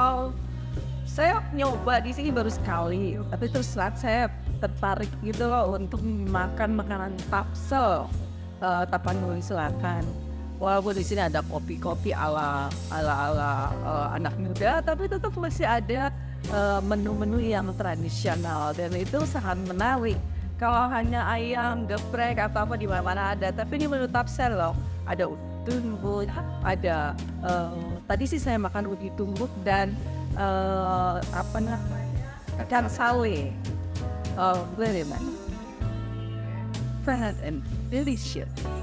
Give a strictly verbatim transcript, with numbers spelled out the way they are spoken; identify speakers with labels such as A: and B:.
A: Oh, saya nyoba di sini baru sekali, tapi terus terang saya tertarik gitu loh untuk makan makanan Tapsel, eee, Tapanuli Selatan. Walaupun di sini ada kopi-kopi ala ala ala, eee, anak muda, tapi tetap masih ada, eee, menu-menu yang tradisional dan itu sangat menarik. Kalau hanya ayam geprek atau apa di mana-mana ada, tapi ini menu Tapsel loh, ada ubi tumbuk, ada, eee, tadi sih saya makan ubi tumbuk dan, eee, apa namanya, ikan sale. Oh, very nice. Fresh and delicious.